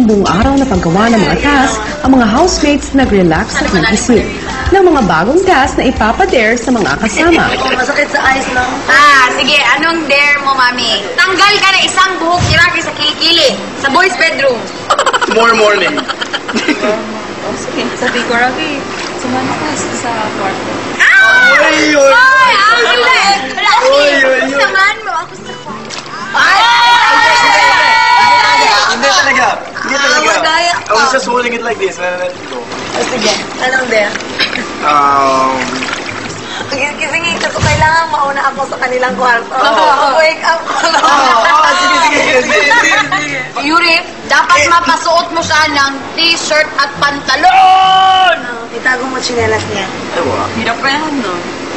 ang buong araw na paggawa ng mga task, ang mga housemates nag-relax at nag-isip ng mga bagong task na ipapadare sa mga kasama. Masakit sa eyes lang. Sige, anong dare mo, mami? Tanggal ka na isang buhok tiraki sa kilikili sa boys' bedroom. Tomorrow morning. Sige, sabi ko, Rocky, sumama ka sa kwarto. Ay, yun! Ay, ang galit! Yun! Samahan mo ako sa kwarto. Hindi talaga. Hindi talaga. Magaya I was just holding it like this and I let it go. Sige, anong dare? Kasi nga ko kailangan mauna ako sa kanilang kwarto. Wake up ko na. Sige. Yuri, dapat mapasuot mo siya ng t-shirt at pantalon! Itago mo chinelas niya. Hirap pa yan, no?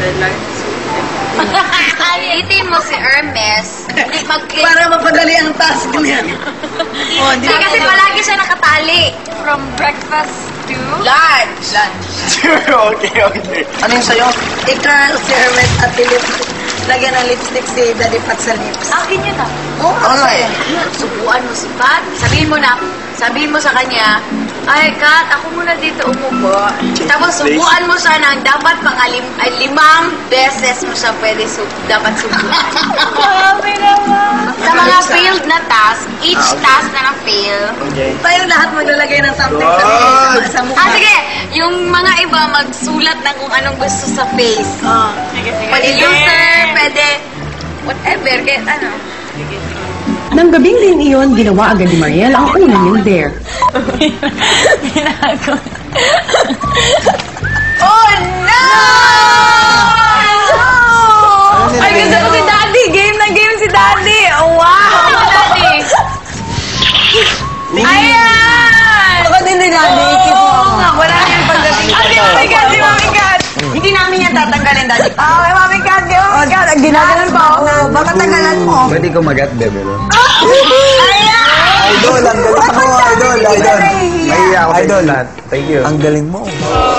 Itin mo si Hermes. Para mapadali ang task niya. Hindi kasi palagi siya nakatali. From breakfast to lunch. Okay. Ano yung sa'yo? Ikaw, si Hermes at lagyan ng lipstick si Daddy Pat sa lips. Akin yun ah. Ano eh? Subuan mo si Pat. Sabihin mo sa kanya, ay, Kat, ako muna dito umupo. Tapos subuan mo siya ng dapat limang beses mo siya dapat subuan. Grabe naman. Sa mga failed na task, each task na na-fail. Okay. Tayo lahat maglalagay ng something sa mukha. Sige. Yung mga iba magsulat ng kung anong gusto sa face. Sige. Pwede user, pwede whatever. Ano? Nang gabing din iyon, ginawa agad ni Mariel ang unang yung dare. Oh no! Ay, gusto ko si Daddy! Game na game si Daddy! Oh, wow! Daddy! Ayan! Ako din ni Daddy. Keep mo ako. Wala nang pagdating. Mami God! Hindi namin yan tatanggalin, Daddy. Mami God! Ang ginagalan pa ako. Baka tagalan mo. Pwede ko mag-at-deb, Ayan! Idol, ang galing mo, idol. Mahiya ako, idol. Thank you. Ang galing mo.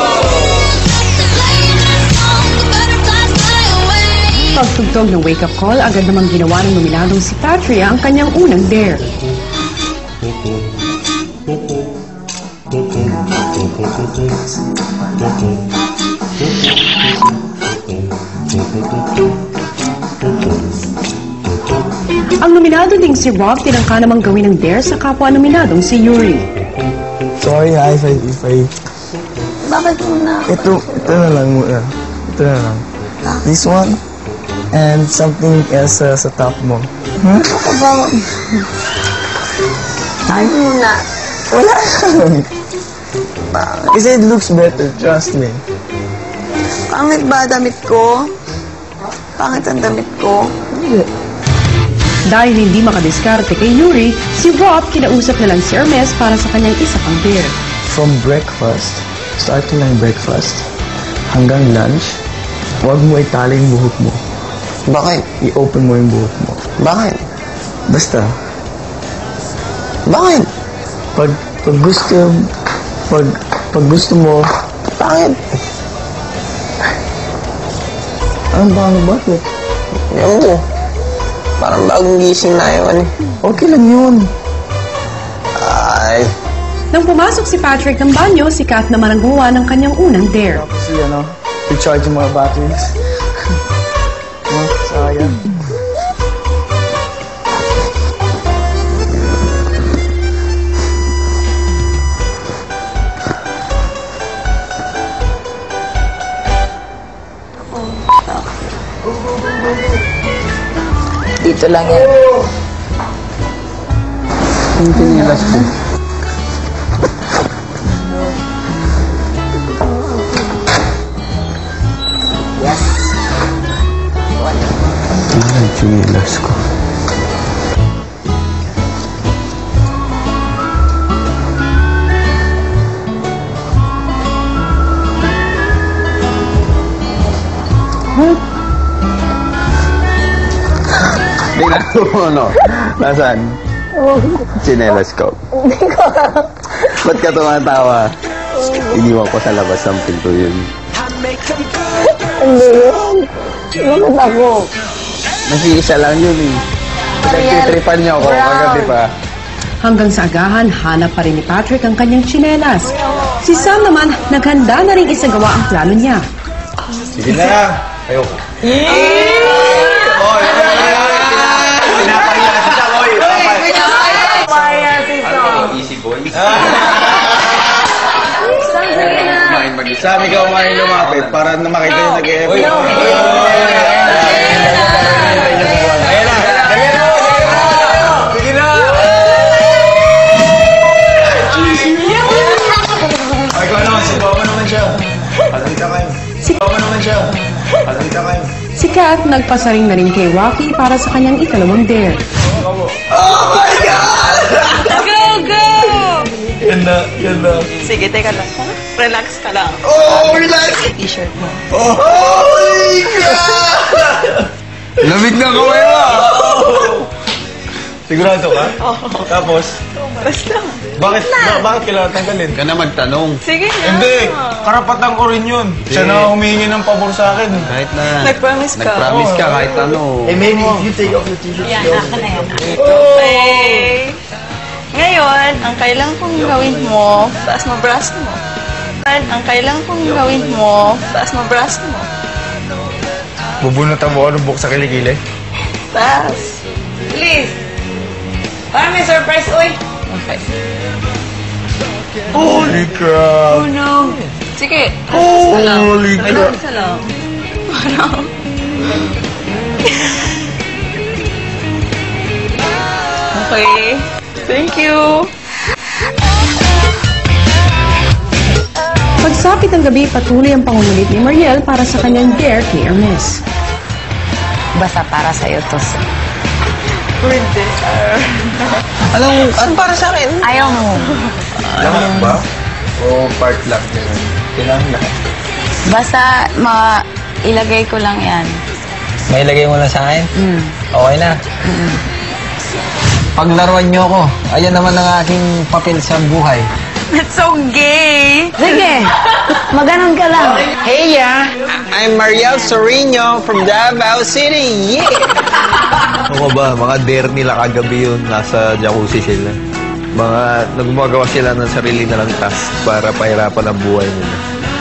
Pagtugtog ng wake-up call, agad namang ginawa ng nominadong si Patria ang kanyang unang dare. Ang nominado ding si Rob tinangka namang gawin ng dare sa kapwa nominadong si Yuri. Sorry ha, if I... Bakit muna? Ito na lang muna. Ito na lang. This one, and something else sa top mo. Ako ba? Ay muna. Wala. Kasi it looks better, trust me. Pangit ba damit ko? Pangit ang damit ko? Hindi. Dahil hindi makadiskarte kay Yuri, si Rob kinausap na lang si Hermes para sa kanyang isa pang dare. From breakfast, starting ng breakfast, hanggang lunch, huwag mo itali yung buhok mo. Bakit? I-open mo yung buhok mo. Bakit? Basta, Bakit? pag gusto mo, Bakit? ang bango bakit? Ewan ko. Parang bagong gising na yun. Okay lang yun. Ay. Nang pumasok si Patrick ng banyo, si Kat naman ang gumawa ng kanyang unang dare. Tapos recharge yung mga batteries. Sayang. Dito lang yan. Yung pinilas ko. Yes. Yung pinilas ko. What? Tingnan mo, ano? Nasaan? Chinelas ko. Ba't ka tumatawa? Iniwan ko sa labas ng pinto yun. Hindi yun. Bakit ako? Nag-iisa lang yun eh. Nagtitripan niyo ako kagabi pa. Hanggang sa agahan, hanap pa rin ni Patrick ang kanyang tsinelas. Si Sam naman, naghanda na rin isagawa ang plano niya. Sige na. Ayoko. Easy boy. Sam, ikaw kumain lumapit para na makita yung nag-e-effort. Sige na! Ay, ikaw naman, sigaw mo naman siya. Palagita kayo. Sigaw mo naman siya. Palagita kayo. Si Kat nagpasaring na rin kay Rocky para sa kanyang ikalawang dare. Oh my God! Go, go! Ganda. Sige, teka lang. Relax ka lang. Oh, relax! T-shirt mo. Oh, holy God! Lamig na kamay mo! Sigurado ka? Tapos? Basta. Bakit kailangan tanggalin? Ka na magtanong. Sige na. Hindi! Karapatan ko rin yun. Siya na humingi ng pabor sa akin. Kahit na. Nag-promise ka. Nag-promise ka kahit ano. Maybe if you take off your t-shirt. Yan, akin na yan. Okay. Ngayon, ang kailangan kong gawin mo, taas mo braso mo. Ang kailangan kong gawin mo, taas mo braso mo. Bubunutan mo ako ng buhok sa kilikili? Taas. Please. Parang may surprise, uy. Okay. Holy crap! Oh no. Sige. Holy crap! Isa lang. Parang. Okay. Thank you. Pagsapit ng gabi, patuloy ang pangungulit ni Mariel para sa kanyang dare kay Ernest. Basta para sa'yo to. Pwede. Anong para sa akin? Ayaw mo. Lahat ba? O part lang? Kailangan lahat. Basta ilagay ko lang yan. May ilagay mo na sa akin? Okay na. Paglaruan niyo ako, ayan naman ang aking papel sa buhay. That's so gay. Sige, maganon ka lang. Hey, I'm Mariel Sorino from Davao City. Yeah! Ano ba? Mga dare nila kagabi yun. Nasa jacuzzi sila. Mga nagmagawa sila ng sarili nilang task para pahirapan ang buhay nila.